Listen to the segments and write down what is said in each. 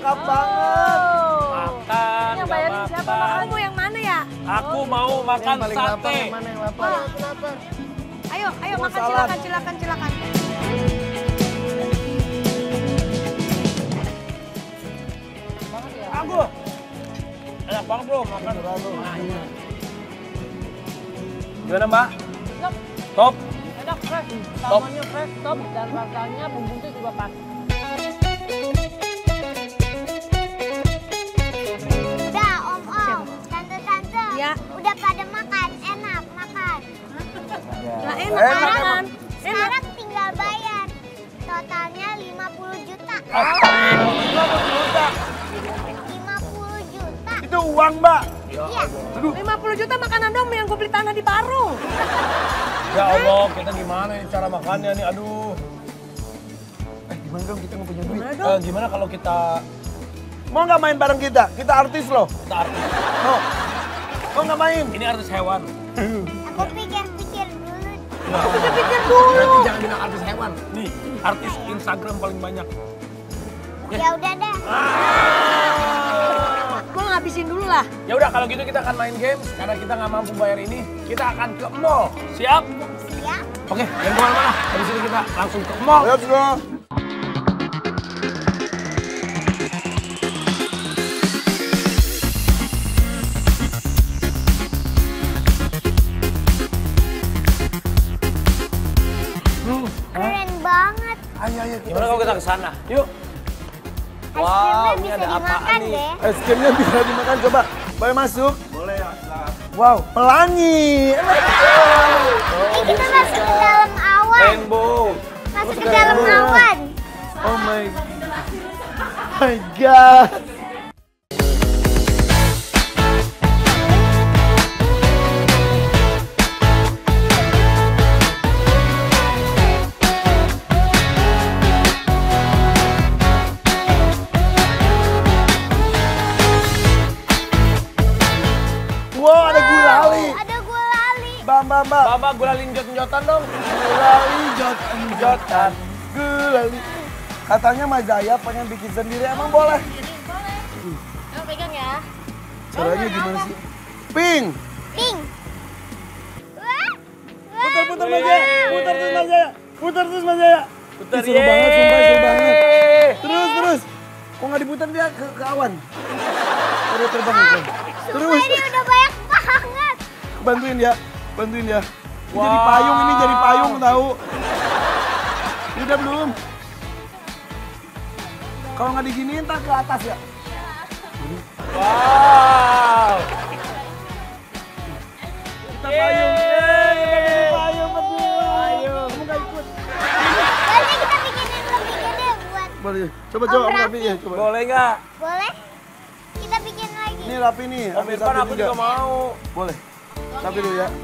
Cakep banget. Makan, Yang bayarin siapa? Kamu mau yang mana ya? Aku mau makan sate. Yang mana yang lapar? Ayo, Mau makan salad. silakan. Aku. Enak banget bro, makan. Gimana Mbak? Enak. Top? Enak, fresh. Top. Salmonnya fresh, top. Dan rasanya bumbunya juga pas. Udah, Om. Tante-tante. Ya. Udah pada makan. Enak, makan. Nah, enak kan? Sekarang tinggal bayar. Totalnya 50 juta. 50 juta. 50 juta. Itu uang, Mbak. Iya. 50 juta makanan dong yang gue beli tanah di Parung. Ya Allah, kita gimana ini cara makannya nih, aduh. Gimana dong kita nggak punya duit? Gimana kalau kita Mau nggak main bareng kita? Kita artis loh. artis? Mau nggak main? Ini artis hewan. Aku pikir-pikir dulu. Pikir-pikir dulu. Jangan bilang artis hewan. Nih, artis Instagram paling banyak. Ya udah deh. Gue ngabisin dulu lah. Ya udah kalau gitu kita akan main games karena kita nggak mampu bayar ini. Kita akan ke mall. Siap? Siap. Oke, jangan kemana-mana. Dari sini kita langsung ke mall. Let's go. Keren banget. Ayo. Gimana kalau kita ke sana? Yuk. Es Wow, krimnya ini bisa ada apaan dimakan nih? deh. Es krimnya bisa dimakan, coba. Boleh masuk? Boleh ya, silakan. Wow, pelangi. Kita masuk ke dalam awan. Rainbow. Masuk ke dalam awan. Oh my God. Wow, ada gulali. Ada gulali. Mbak. Bapak gulalin jot-jotan dong. Gulali, jotan. Gulali. Katanya Mas Zaya pengen bikin sendiri, emang boleh? Kamu pegang ya. Caranya gimana sih? Ping. Pink. Wah. Putar Mas Zaya. Putar terus Mas Zaya. Putar, Ih, seru banget, sumpah seru banget. yeay. Terus. Kok nggak diputar dia ke awan? Udah terbang itu. Terus. Ini udah banyak banget. Bantuin ya. Jadi payung, ini jadi payung tahu. Ini udah belum? Kalau nggak diginiin tak ke atas ya. Wow. Kita payung. Kita bikin payung betul. Kamu nggak ikut? Jadi kita bikinin lebih gede buat. Boleh. Coba Om Om Raffi. Raffi ya, coba. Boleh nggak? Boleh? Kita bikin lagi. Ini Raffi nih. Om Irfan aku juga mau. Boleh. Raffi dulu ya.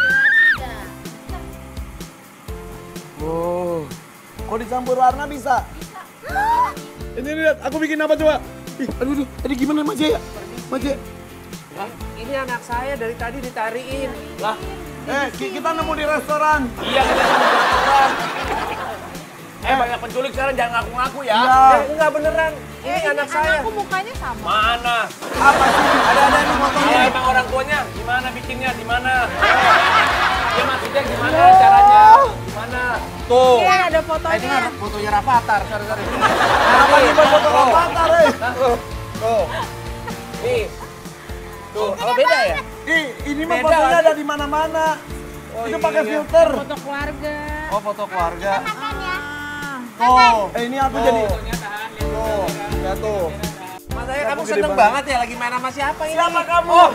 Wow. Kok dicampur warna bisa? Ini lihat, aku bikin apa coba? Ih, aduh, tadi gimana Mas Jaya? Mas Jaya. Ini anak saya dari tadi ditariin. Lah, Kita nemu di restoran. iya kita sama restoran. Banyak penculik sekarang jangan ngaku-ngaku ya. Iya. Enggak beneran. Ini anak saya. Anakku mukanya sama. Mana? Apa sih? Ada nih fotonya. Kalau emang orang tuanya gimana bikinnya? Di mana? Ya maksudnya gimana caranya? Gimana? Tuh. Iya, ada fotonya. Ini kan fotonya Rafathar. Sorry. Apa nih buat foto Rafathar, Tuh. Nih. Tuh, Apa beda ya? Ini mah Beda, fotonya kan? ada di mana-mana. Oh, Itu pakai iya. filter. Foto keluarga. Oh, foto keluarga. Makan ya. Oh, ini aku jadi. Tuh, ya tuh. Mas saya kamu gede seneng banget. banget ya lagi main sama siapa ini? Siapa kamu? Oh,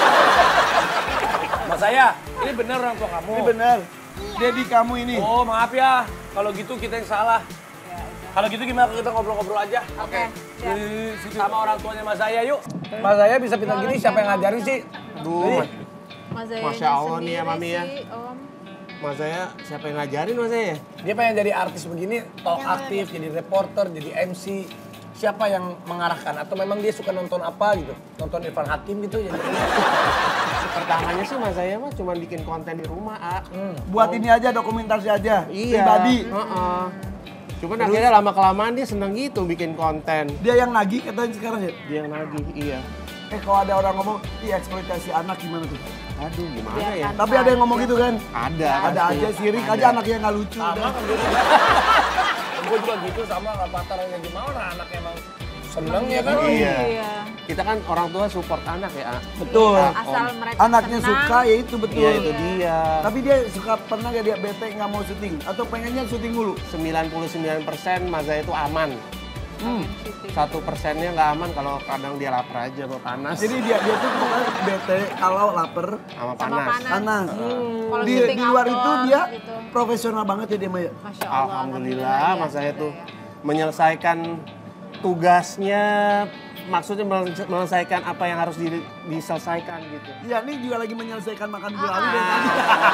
Mas saya, ini bener orang tua kamu. Ini benar. Dedi kamu ini. Oh, maaf ya. Kalau gitu kita yang salah. Kalau gitu gimana kita ngobrol-ngobrol aja? Oke. Di situ sama orang tuanya Mas saya yuk. Mas saya bisa pintar gini siapa yang ngajarin sih? Duh, Mas Masya Allah nih ya, Mami ya. Om. Mas saya siapa yang ngajarin Mas saya? Dia pengen jadi artis begini, talk aktif, jadi reporter, jadi MC. Siapa yang mengarahkan? Atau memang dia suka nonton apa gitu? Nonton Irfan Hakim gitu? Jadi... Pertamanya sih Mas saya mah cuma bikin konten di rumah, A. Buat ini aja, dokumentasi aja. Iya. Pribadi. Heeh. Cuman akhirnya lama-kelamaan dia seneng gitu bikin konten. Dia yang nagih katanya sekarang ya? Dia yang nagih, iya. Kalau ada orang ngomong, eksploitasi anak gimana tuh? Aduh, gimana ya? Tapi ada yang ngomong gitu kan? Ada Ada pasti. aja sirik Ada. aja anaknya nggak lucu. Sama udah. kan gitu. Gue juga gitu sama Rafathar yang gimana orang anaknya emang seneng ya kan? Iya. Iya. Kita kan orang tua support anak ya. Betul. Asal mereka Anaknya senang. suka ya itu betul. Iya, itu dia. Tapi dia suka pernah gak dia bete nggak mau syuting? Atau pengennya syuting dulu? 99% Mazaya itu aman. 1%-nya nggak aman kalau kadang dia lapar aja atau panas. Jadi dia tuh pokoknya bete kalau lapar, sama Sama panas. panas. panas. Kalau Di syuting luar outdoor itu dia gitu. profesional banget ya dia Maya. Masya Allah. Alhamdulillah, ya, Mas saya tuh ya. menyelesaikan tugasnya, maksudnya menyelesaikan apa yang harus diselesaikan gitu. Iya, ini juga lagi menyelesaikan makan gulali dari tadi.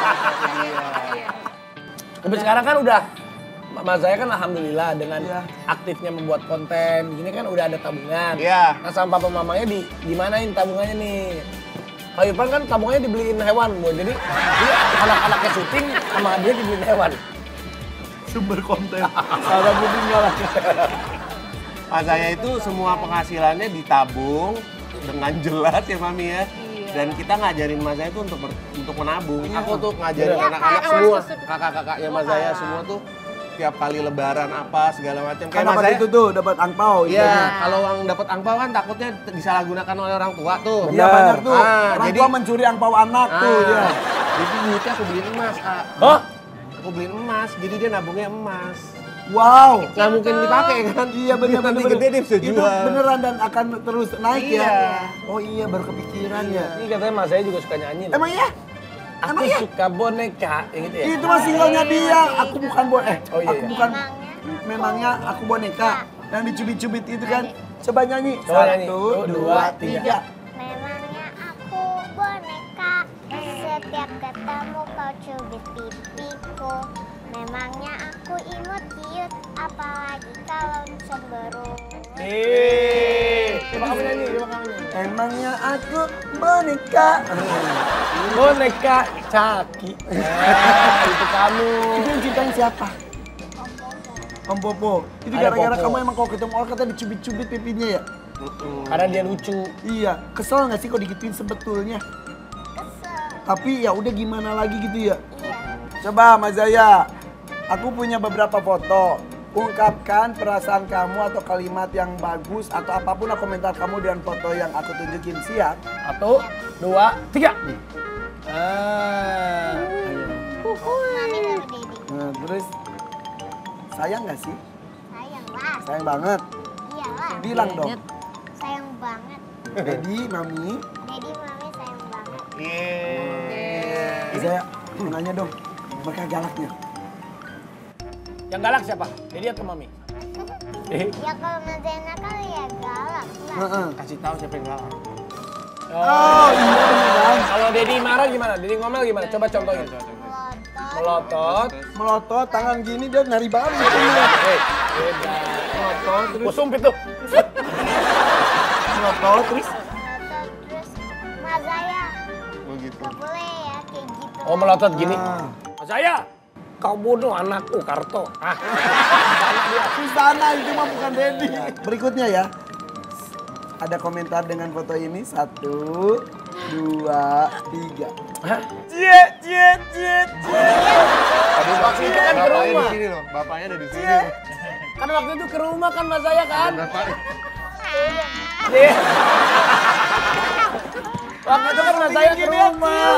Tapi sekarang kan udah, Mas Zaya kan alhamdulillah dengan Iya. aktifnya membuat konten, gini kan udah ada tabungan. Iya. Nah sama papa mamanya dimanain tabungannya nih? Kalau Irfan kan tabungannya dibeliin hewan, Bu. Jadi dia anak-anaknya syuting sama dia dibeliin hewan. Sumber konten. Salah mungkin enggak lah. Mas saya itu semua penghasilannya ditabung dengan jelas ya Mami ya. Dan kita ngajarin Mas saya itu untuk menabung. Aku tuh ngajarin Iya, anak-anak Kak. semua, kakak-kakaknya Mas saya semua tuh tiap kali lebaran apa segala macam. Kan dapat itu tuh, dapat angpau. Iya, kalau yang dapat angpau kan takutnya disalahgunakan oleh orang tua tuh. Iya banyak tuh. Ah, Orang jadi tua mencuri angpau anak tuh. Ya. Jadi duitnya aku beliin emas, Kak. Hah? Aku beliin emas, jadi dia nabungnya emas. Wow. Nggak mungkin dipakai kan? Iya benar Nanti benar. gede dia bisa Itu jual. beneran dan akan terus naik Iya. ya. Oh iya baru kepikiran ya. Ini katanya Mas Zaya juga suka nyanyi. loh. Emang iya? Aku Emang iya? suka boneka, yang gitu ya? Itu mah singlenya dia. Aku bukan Oh, iya, aku iya. bukan. Memangnya aku boneka. Yang dicubit-cubit itu kan. Coba nyanyi. Coba nyanyi. 1, 2, 3. Memangnya aku boneka, setiap ketemu kau cubit pipiku. Memangnya aku imut cute, apalagi kalau cemberut. Coba kamu nyanyi, coba kamu nyanyi. Emangnya aku boneka. Boneka Caki. Itu kamu. Itu yang ciptain siapa? Om Popo. Itu Ayah gara-gara Popo. kamu emang kalau ketemu orang kata dicubit-cubit pipinya ya? Karena dia lucu. Iya. Kesel nggak sih kalau digituin sebetulnya? Kesel. Tapi ya udah gimana lagi gitu ya? Iya. Coba Mas Zaya, aku punya beberapa foto. Ungkapkan perasaan kamu atau kalimat yang bagus atau apapun komentar kamu dengan foto yang aku tunjukin. Siap? 1, 2, 3. Mami baru Dedi. Nah, terus sayang nggak sih? Sayang lah. Sayang banget. Iyalah. Bilang dong. Sayang banget. Dedi, Mami. Dedi, Mami sayang banget. Mas Zaya, mau nanya dong. Mereka galaknya. Yang galak siapa? Dedi atau Mami? Ya kalau Mazaya nakal ya galak lah. Heeh. Kasih tahu siapa yang galak. Oh iya beneran. Kalau Dedi marah gimana? Dedi ngomel gimana? Coba contohin. Melotot. Melotot. Melotot, tangan gini dia nyari banget. Beda. Melotot, terus Gue sumpit tuh. melotot, terus Melotot terus Mazaya. Begitu. Gak boleh ya kayak gitu. Oh melotot gini. Ah. Mas Zaya, kau bunuh anakku Karto. Ah. Di sana itu mah bukan Dedi. Berikutnya ya. Ada komentar dengan foto ini. 1, 2, 3. Hah? Cie, cie, cie, cie. Waktu itu kan ke Bapaknya di rumah. sini loh, bapaknya ada di sini. Kan waktu itu ke rumah kan Mas Zaya kan? Bapaknya. Iya. Waktu itu kan Mas Zaya ke rumah.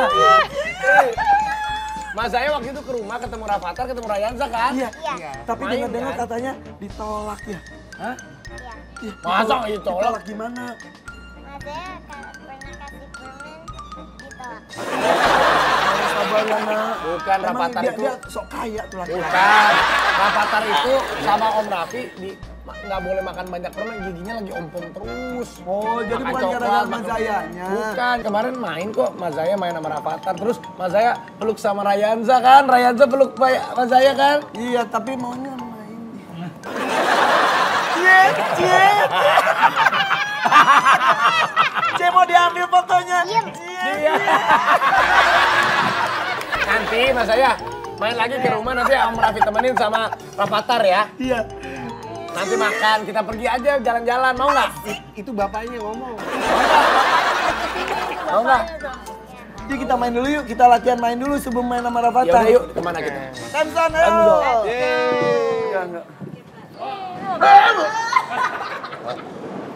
Mas Zaya waktu itu ke rumah ketemu Rafathar, ketemu Rayansa kan? Iya. Iya. Tapi Main, dengar-dengar kan? katanya ditolak ya. Hah? Iya. Iya, Masa ditolak? Ditolak gimana? Mazaya pernah kasih permen ditolak. Sabar ya nak. Bukan, Emang Rafathar dia, itu. dia sok kaya tuh laki. Bukan. Rafathar itu sama Om Raffi nggak boleh makan banyak permen, giginya lagi ompong terus. Oh, jadi Makan bukan coklat, gara-gara Mas makan- Zayanya. Bukan, kemarin main kok Mas Zaya main sama Rafathar. Terus Mas Zaya peluk sama Rayansa kan? Rayansa peluk Mas Zaya kan? Iya, tapi maunya main. Cie, cie. Cie mau diambil fotonya. Diem. Cie. Iya. Nanti Mas Zaya Main lagi ke rumah nanti Om Raffi temenin sama Rafathar ya. Iya. Nanti makan, kita pergi aja jalan-jalan, mau nggak? Itu bapaknya ngomong. Mau nggak? Yuk kita main dulu yuk, kita latihan main dulu sebelum main sama Rafathar. Yaudah yuk, kemana kita? Samson, ayo. Enggak, enggak.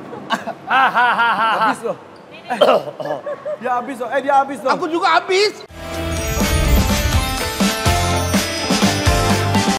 Hahaha. Habis loh. Dia habis loh, dia habis loh. Aku juga habis.